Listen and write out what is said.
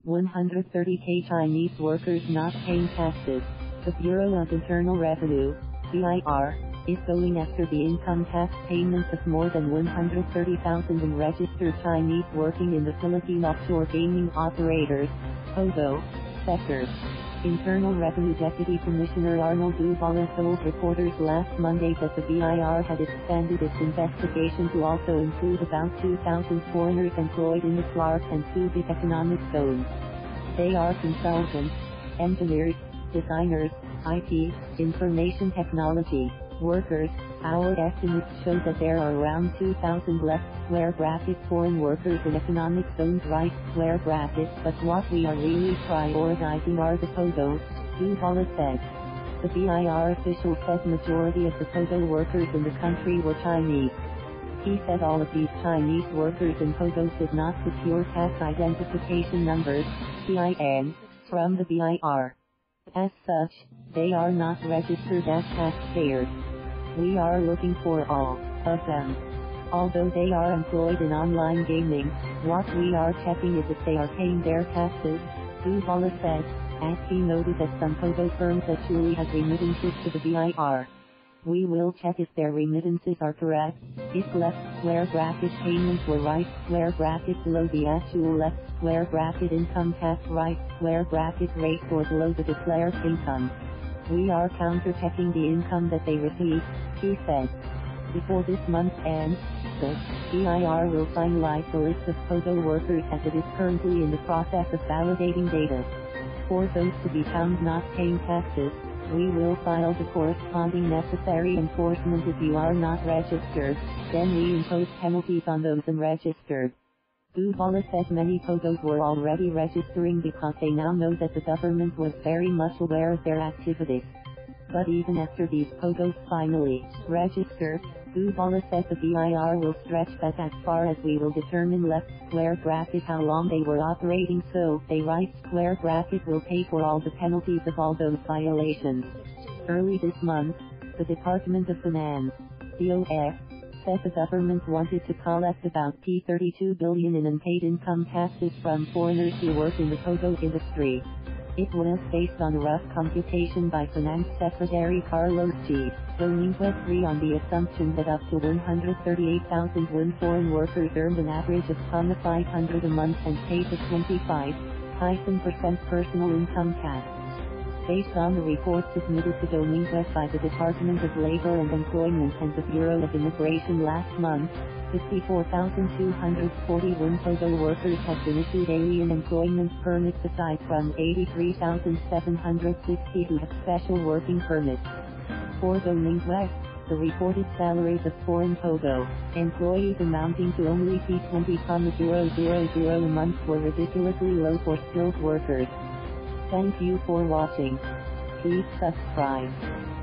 130K Chinese workers not paying taxes. The Bureau of Internal Revenue, BIR, is going after the income tax payments of more than 130,000 registered Chinese working in the Philippine offshore gaming operators, POGO, sectors. Internal Revenue Deputy Commissioner Arnold Duvalle told reporters last Monday that the BIR had expanded its investigation to also include about 2,000 foreigners employed in the SLARC and Subic economic zones. They are consultants, engineers, designers, IT, information technology workers. Our estimates show that there are around 2,000 left square bracket foreign workers in economic zones right square bracket, but what we are really prioritizing are the POGOs, Duvalle said. The BIR official said majority of the POGO workers in the country were Chinese. He said all of these Chinese workers in POGOs did not secure tax identification numbers, TIN, from the BIR. As such, they are not registered as taxpayers. We are looking for all of them. Although they are employed in online gaming, what we are checking is if they are paying their taxes, Duvalle said, as he noted that some POGO firms actually have remittances to the BIR. We will check if their remittances are correct, if left square bracket payments were right square bracket below the actual left square bracket income tax right square bracket rate or below the declared income. We are counter-checking the income that they receive, he said. Before this month ends, the BIR will finalize the list of POGO workers as it is currently in the process of validating data. For those to be found not paying taxes, we will file the corresponding necessary enforcement. If you are not registered, then we impose penalties on those unregistered. Duvalle said many POGOs were already registering because they now know that the government was very much aware of their activities. But even after these POGOs finally register, Duvalle said the BIR will stretch that as far as we will determine left square bracket how long they were operating, so they right square bracket will pay for all the penalties of all those violations. Early this month, the Department of Finance, DOF, said the government wanted to collect about P32 billion in unpaid income taxes from foreigners who work in the POGO industry. It was based on a rough computation by Finance Secretary Carlos G. Dominguez III on the assumption that up to 138,000 foreign workers earned an average of $500 a month and paid the 25% personal income tax. Based on the report submitted to Dominguez by the Department of Labor and Employment and the Bureau of Immigration last month, 54,241 POGO workers have been issued alien employment permits aside from 83,760 who have special working permits. For Dominguez, the reported salaries of foreign POGO employees amounting to only P20,000 a month were ridiculously low for skilled workers. Thank you for watching. Please subscribe.